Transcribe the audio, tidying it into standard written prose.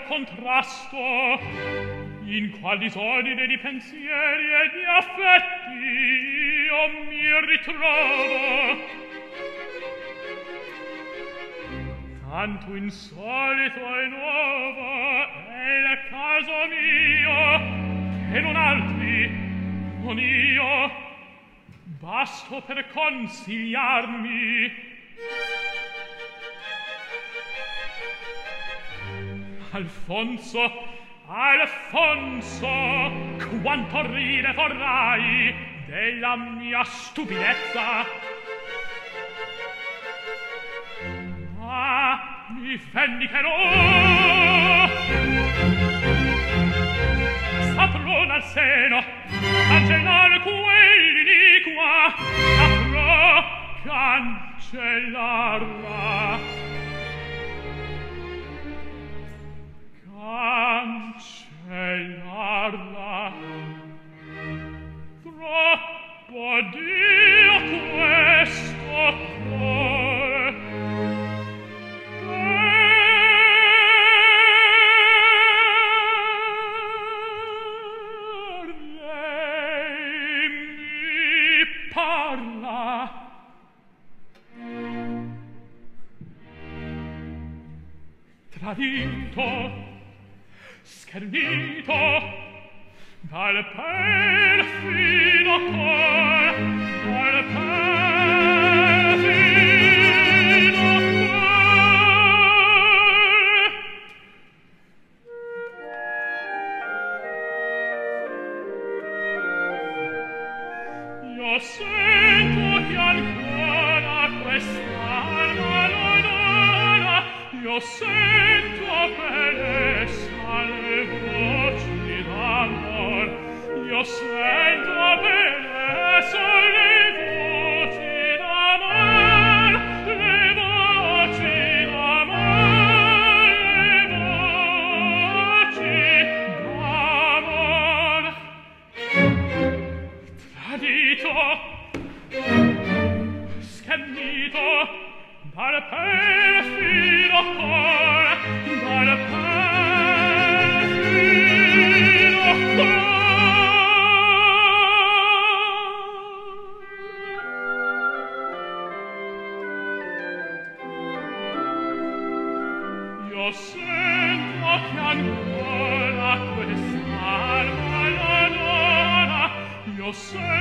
contrasto in qual disordine di pensieri e di affetti io mi ritrovo. Tanto insolito e nuovo è il caso mio, che non altri, non io, basto per consigliarmi. Alfonso, Alfonso, quanto ride vorrai della mia stupidezza. Ma mi vendicherò. Saprò al seno cancellare quell'iniqua, saprò cancellarla. Cancellarla. Troppo Dio questo cuore. Per lei mi parla. Tradito, schernito dal perfido cor, dal perfido cor. Io sento che ancora quest'alma non ora, io sento per essa le voci d'amor, io sento per essa le voci d'amor, le voci d'amor, le voci d'amor. Tradito, schernito dal perfido cor, dal perfido cor. Io sento che ancora quest'alma non ora, io sento